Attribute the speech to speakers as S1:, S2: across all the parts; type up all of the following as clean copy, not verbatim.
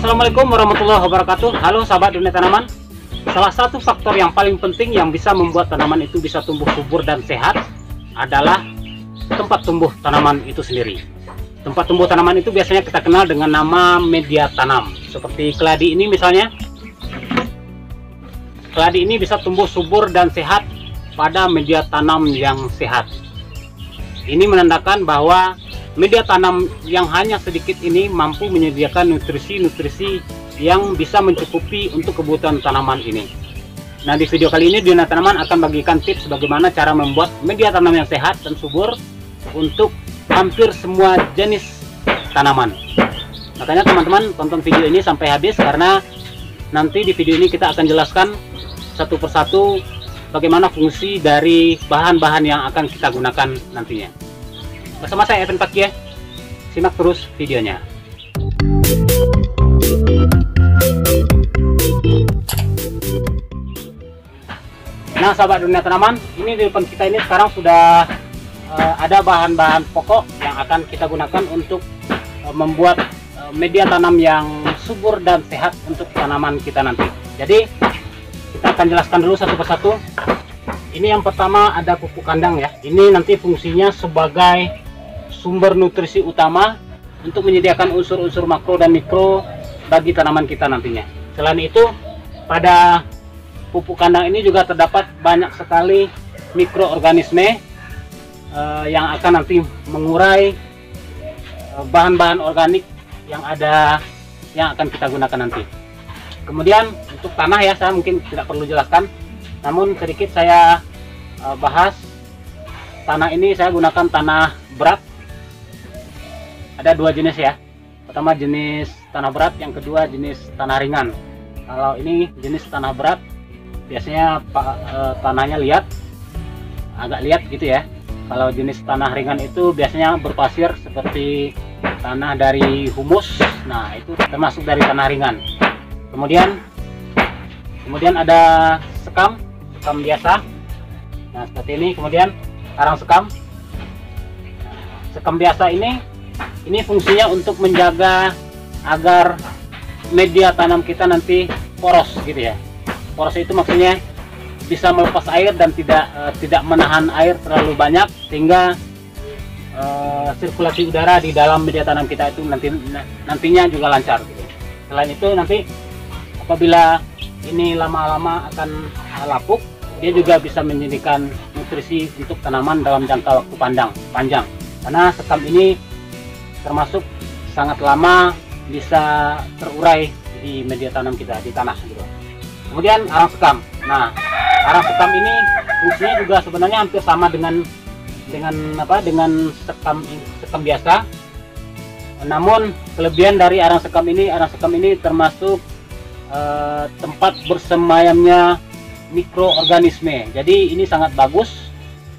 S1: Assalamualaikum warahmatullahi wabarakatuh. Halo sahabat dunia tanaman. Salah satu faktor yang paling penting yang bisa membuat tanaman itu bisa tumbuh subur dan sehat adalah tempat tumbuh tanaman itu sendiri. Tempat tumbuh tanaman itu biasanya kita kenal dengan nama media tanam. Seperti keladi ini misalnya. Keladi ini bisa tumbuh subur dan sehat pada media tanam yang sehat. Ini menandakan bahwa media tanam yang hanya sedikit ini mampu menyediakan nutrisi-nutrisi yang bisa mencukupi untuk kebutuhan tanaman ini. Nah, di video kali ini Dunia Tanaman akan bagikan tips bagaimana cara membuat media tanam yang sehat dan subur untuk hampir semua jenis tanaman. Makanya teman-teman tonton video ini sampai habis, karena nanti di video ini kita akan jelaskan satu persatu bagaimana fungsi dari bahan-bahan yang akan kita gunakan nantinya. Bersama saya Evan Pakia, simak terus videonya. Nah sahabat dunia tanaman, ini di depan kita ini sekarang sudah ada bahan-bahan pokok yang akan kita gunakan untuk membuat media tanam yang subur dan sehat untuk tanaman kita nanti. Jadi kita akan jelaskan dulu satu persatu. Ini yang pertama ada pupuk kandang ya. Ini nanti fungsinya sebagai sumber nutrisi utama untuk menyediakan unsur-unsur makro dan mikro bagi tanaman kita nantinya. Selain itu, pada pupuk kandang ini juga terdapat banyak sekali mikroorganisme yang akan nanti mengurai bahan-bahan organik yang ada yang akan kita gunakan nanti. Kemudian untuk tanah ya, saya mungkin tidak perlu jelaskan, namun sedikit saya bahas. Tanah ini saya gunakan tanah berat. Ada dua jenis ya. Pertama jenis tanah berat, yang kedua jenis tanah ringan. Kalau ini jenis tanah berat, biasanya tanahnya liat, agak liat gitu ya. Kalau jenis tanah ringan itu biasanya berpasir seperti tanah dari humus. Nah, itu termasuk dari tanah ringan. Kemudian ada sekam biasa. Nah, seperti ini. Kemudian karang sekam. Sekam biasa ini fungsinya untuk menjaga agar media tanam kita nanti poros gitu ya. Poros itu maksudnya bisa melepas air dan tidak menahan air terlalu banyak, sehingga sirkulasi udara di dalam media tanam kita itu nantinya juga lancar gitu. Selain itu nanti apabila ini lama-lama akan lapuk, dia juga bisa menjadikan nutrisi untuk tanaman dalam jangka waktu panjang. Karena sekam ini termasuk sangat lama bisa terurai di media tanam kita, di tanah gitu. Kemudian arang sekam. Nah, arang sekam ini fungsinya juga sebenarnya hampir sama dengan sekam biasa. Namun kelebihan dari arang sekam ini termasuk tempat bersemayamnya mikroorganisme. Jadi ini sangat bagus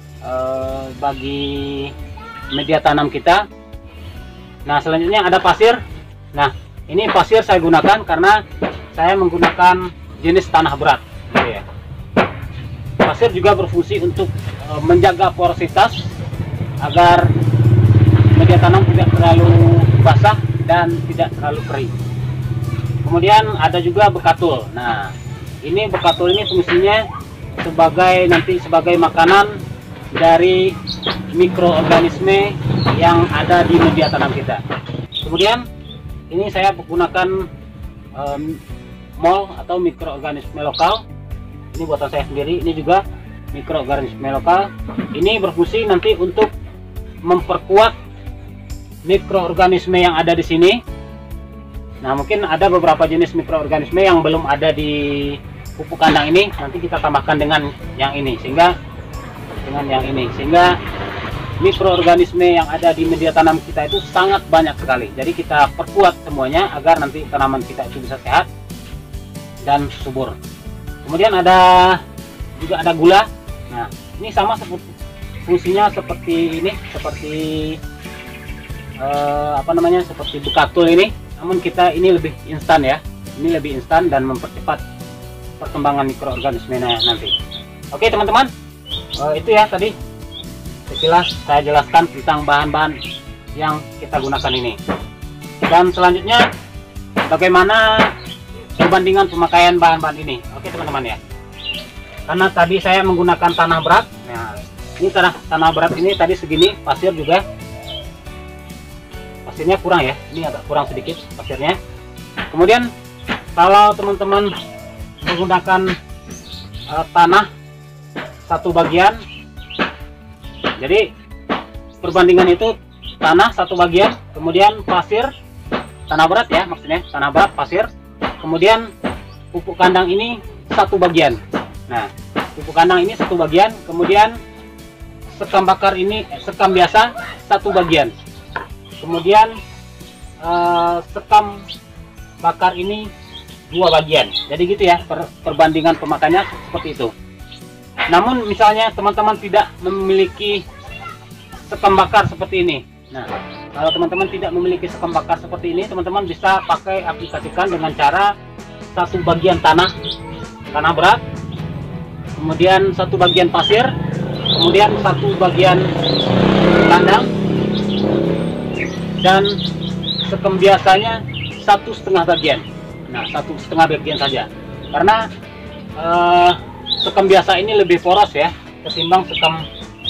S1: bagi media tanam kita. Nah, selanjutnya ada pasir. Nah, ini pasir saya gunakan karena saya menggunakan jenis tanah berat gitu ya. Pasir juga berfungsi untuk menjaga porositas agar media tanam tidak terlalu basah dan tidak terlalu kering. Kemudian ada juga bekatul. Nah, ini bekatul ini fungsinya sebagai makanan dari mikroorganisme yang ada di media tanam kita. Kemudian ini saya menggunakan MOL atau mikroorganisme lokal. Ini buatan saya sendiri. Ini juga mikroorganisme lokal. Ini berfungsi nanti untuk memperkuat mikroorganisme yang ada di sini. Nah, mungkin ada beberapa jenis mikroorganisme yang belum ada di pupuk kandang ini. Nanti kita tambahkan dengan yang ini, sehingga mikroorganisme yang ada di media tanam kita itu sangat banyak sekali. Jadi kita perkuat semuanya agar nanti tanaman kita itu bisa sehat dan subur. Kemudian juga ada gula. Nah, ini sama fungsinya seperti ini, seperti seperti bekatul ini. Namun ini lebih instan ya. Ini lebih instan dan mempercepat perkembangan mikroorganisme nanti. Oke teman-teman, itu ya tadi sekilas saya jelaskan tentang bahan-bahan yang kita gunakan ini. Dan selanjutnya bagaimana perbandingan pemakaian bahan-bahan ini. Oke teman-teman ya. Karena tadi saya menggunakan tanah berat. Nah, ini tanah berat ini tadi segini, pasir juga. Pasirnya kurang ya. Ini agak kurang sedikit pasirnya. Kemudian kalau teman-teman menggunakan tanah satu bagian, jadi perbandingan itu tanah satu bagian, kemudian pasir, tanah berat ya maksudnya, tanah berat, pasir, kemudian pupuk kandang ini satu bagian. Nah, pupuk kandang ini satu bagian, kemudian sekam bakar ini, sekam biasa satu bagian, kemudian sekam bakar ini dua bagian. Jadi gitu ya perbandingan pemakaiannya seperti itu. Namun misalnya teman-teman tidak memiliki sekam bakar seperti ini. Nah, kalau teman-teman tidak memiliki sekam bakar seperti ini, teman-teman bisa pakai aplikasikan dengan cara satu bagian tanah berat, kemudian satu bagian pasir, kemudian satu bagian kandang, dan sekam biasanya 1,5 bagian. Nah, 1,5 bagian saja, karena sekam biasa ini lebih poros ya ketimbang sekam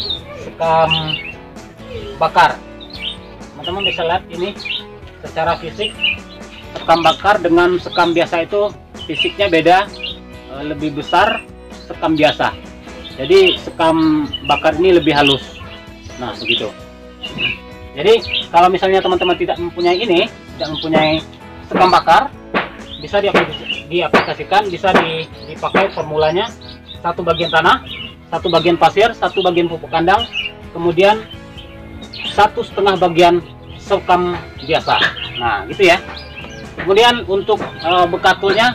S1: bakar. Teman-teman bisa lihat ini secara fisik, sekam bakar dengan sekam biasa itu fisiknya beda, lebih besar sekam biasa. Jadi sekam bakar ini lebih halus. Nah begitu. Jadi kalau misalnya teman-teman tidak mempunyai ini, tidak mempunyai sekam bakar, bisa diaplikasikan, bisa dipakai formulanya satu bagian tanah, satu bagian pasir, satu bagian pupuk kandang, kemudian 1,5 bagian sekam biasa. Nah gitu ya. Kemudian untuk bekatulnya,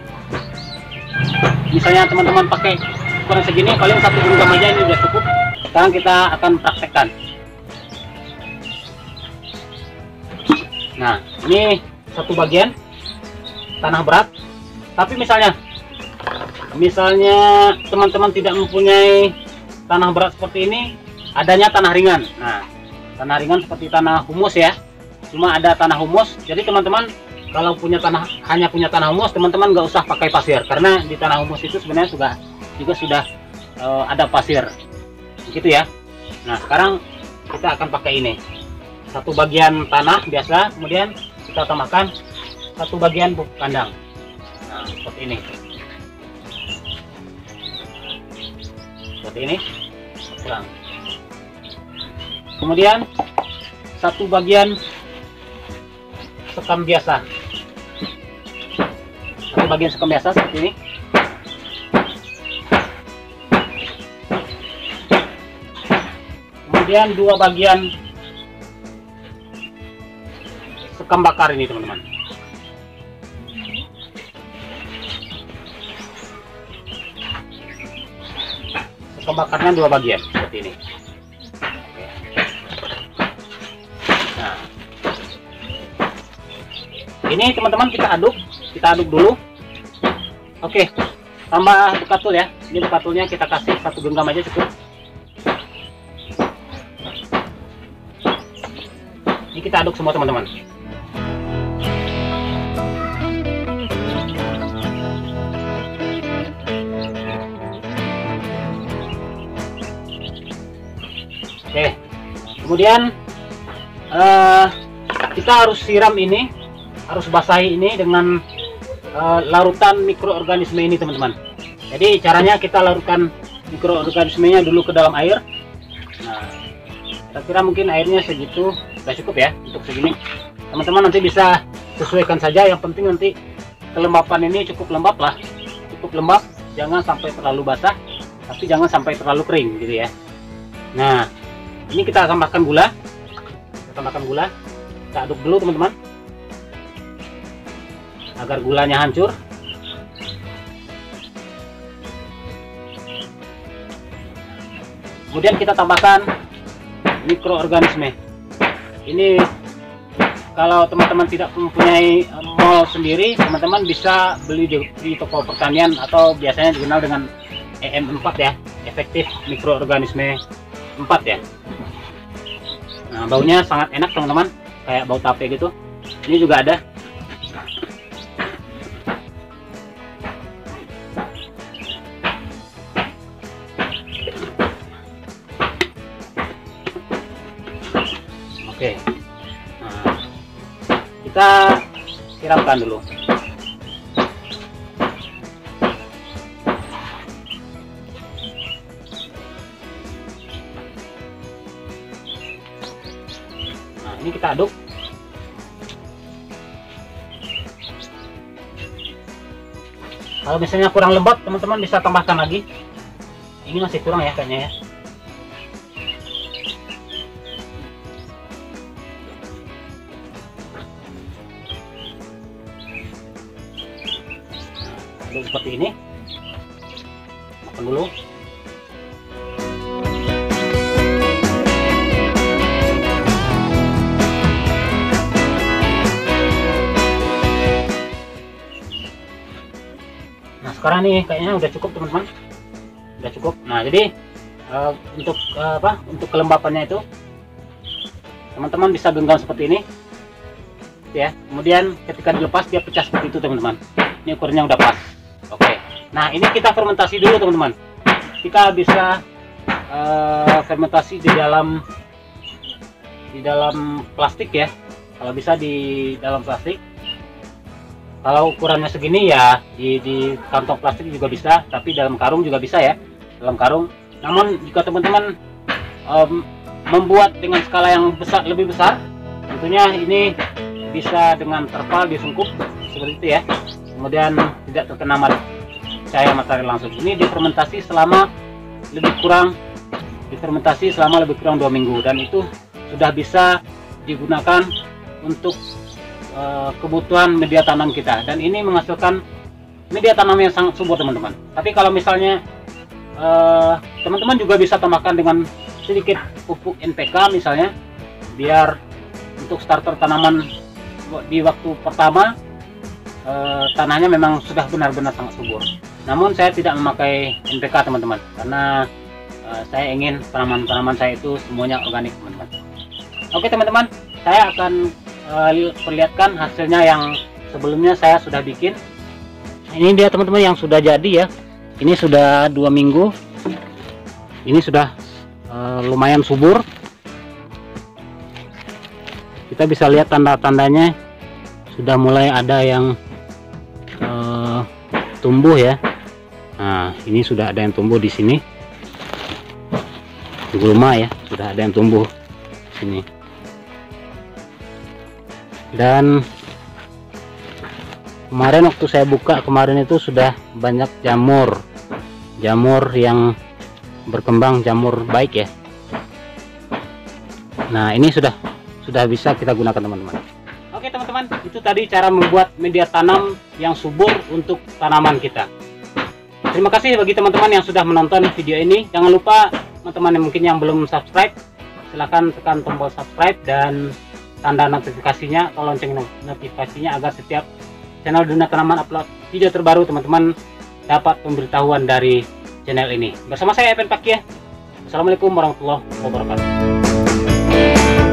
S1: misalnya teman-teman pakai ukuran segini, paling 1 genggam aja ini sudah cukup. Sekarang kita akan praktekkan. Nah ini satu bagian tanah berat, tapi misalnya teman-teman tidak mempunyai tanah berat seperti ini, adanya tanah ringan. Nah, tanah ringan seperti tanah humus ya, cuma ada tanah humus. Jadi teman-teman kalau hanya punya tanah humus, teman-teman nggak usah pakai pasir, karena di tanah humus itu sebenarnya sudah ada pasir, gitu ya. Nah sekarang kita akan pakai ini, satu bagian tanah biasa, kemudian kita tambahkan satu bagian pupuk kandang. Nah seperti ini, kurang. Kemudian satu bagian sekam biasa, seperti ini. Kemudian 2 bagian sekam bakar ini teman-teman. Sekam bakarnya 2 bagian seperti ini. Nah, ini teman-teman kita aduk dulu. Oke, tambah bekatul ya. Ini bekatulnya kita kasih 1 genggam aja cukup. Ini kita aduk semua teman-teman. Oke, kemudian kita harus siram ini, harus basahi ini dengan larutan mikroorganisme ini teman-teman. Jadi caranya kita larutkan mikroorganismenya dulu ke dalam air. Nah, kira-kira mungkin airnya segitu sudah cukup ya untuk segini. Teman-teman nanti bisa sesuaikan saja, yang penting nanti kelembapan ini cukup lembab lah, cukup lembab, jangan sampai terlalu basah, tapi jangan sampai terlalu kering gitu ya. Nah ini kita tambahkan gula, kita aduk dulu teman-teman agar gulanya hancur. Kemudian kita tambahkan mikroorganisme. Ini kalau teman-teman tidak mempunyai mall sendiri, teman-teman bisa beli di toko pertanian atau biasanya dikenal dengan EM4 ya, efektif mikroorganisme 4 ya. Nah baunya sangat enak teman-teman, kayak bau tape gitu. Ini juga ada. Oke, nah, kita siramkan dulu. Nah, ini kita aduk. Kalau misalnya kurang lembab, teman-teman bisa tambahkan lagi. Ini masih kurang ya kayaknya ya. Nah, aduk seperti ini. Makan dulu. Nah, sekarang nih kayaknya udah cukup teman-teman, udah cukup. Nah, jadi untuk kelembapannya itu teman-teman bisa genggam seperti ini ya. Kemudian ketika dilepas dia pecah seperti itu teman-teman. Ini ukurannya udah pas. Oke, nah ini kita fermentasi dulu teman-teman. Kita bisa fermentasi di dalam plastik ya, kalau bisa di dalam plastik. Kalau ukurannya segini ya di kantong plastik juga bisa, tapi dalam karung juga bisa ya, dalam karung. Namun jika teman-teman membuat dengan skala yang lebih besar, tentunya ini bisa dengan terpal disungkup seperti itu ya. Kemudian tidak terkena cahaya matahari langsung. Ini difermentasi selama lebih kurang 2 minggu, dan itu sudah bisa digunakan untuk kebutuhan media tanam kita, dan ini menghasilkan media tanam yang sangat subur teman-teman. Tapi kalau misalnya teman-teman juga bisa tambahkan dengan sedikit pupuk NPK misalnya, biar untuk starter tanaman di waktu pertama tanahnya memang sudah benar-benar sangat subur. Namun saya tidak memakai NPK teman-teman, karena saya ingin tanaman-tanaman saya itu semuanya organik teman-teman. Oke teman-teman, saya akan perlihatkan hasilnya yang sebelumnya saya sudah bikin. Ini dia teman-teman yang sudah jadi ya. Ini sudah 2 minggu. Ini sudah lumayan subur. Kita bisa lihat tanda-tandanya sudah mulai ada yang tumbuh ya. Nah, ini sudah ada yang tumbuh di sini. Di gulma ya, sudah ada yang tumbuh di sini. Dan kemarin waktu saya buka kemarin itu sudah banyak jamur yang berkembang, jamur baik ya. Nah, ini sudah bisa kita gunakan teman-teman. Oke teman-teman, itu tadi cara membuat media tanam yang subur untuk tanaman kita. Terima kasih bagi teman-teman yang sudah menonton video ini. Jangan lupa teman-teman yang mungkin yang belum subscribe, silahkan tekan tombol subscribe dan tanda notifikasinya atau lonceng notifikasinya, agar setiap channel Dunia Tanaman upload video terbaru teman-teman dapat pemberitahuan dari channel ini. Bersama saya Evan Pakia. Assalamualaikum warahmatullahi wabarakatuh.